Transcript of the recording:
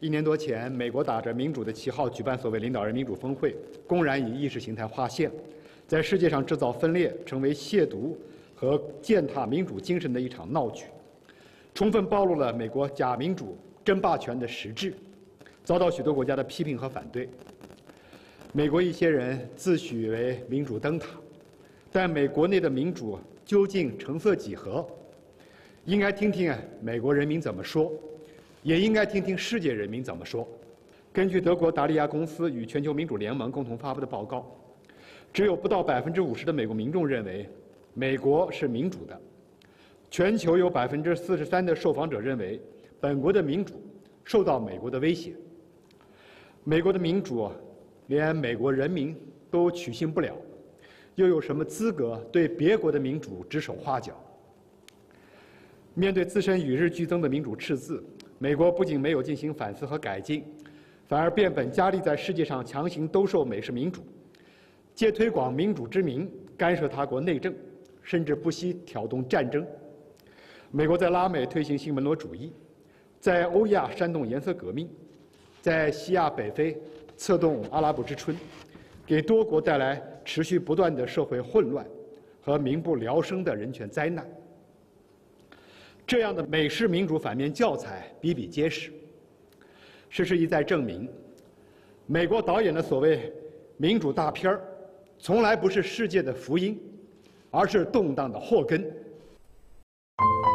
1年多前，美国打着民主的旗号举办所谓领导人民主峰会，公然以意识形态划线，在世界上制造分裂，成为亵渎和践踏民主精神的一场闹剧，充分暴露了美国假民主争霸权的实质，遭到许多国家的批评和反对。美国一些人自诩为民主灯塔，但美国内的民主究竟成色几何？应该听听美国人民怎么说，也应该听听世界人民怎么说。根据德国达利亚公司与全球民主联盟共同发布的报告，只有不到50%的美国民众认为美国是民主的，全球有43%的受访者认为本国的民主受到美国的威胁。美国的民主连美国人民都取信不了，又有什么资格对别国的民主指手画脚？面对自身与日俱增的民主赤字，美国不仅没有进行反思和改进，反而变本加厉在世界上强行兜售美式民主，借推广民主之名干涉他国内政，甚至不惜挑动战争。美国在拉美推行新门罗主义，在欧亚煽动颜色革命，在西亚北非策动阿拉伯之春，给多国带来持续不断的社会混乱和民不聊生的人权灾难。这样的美式民主反面教材比比皆是。事实一再证明，美国导演的所谓民主大片儿，从来不是世界的福音，而是动荡的祸根。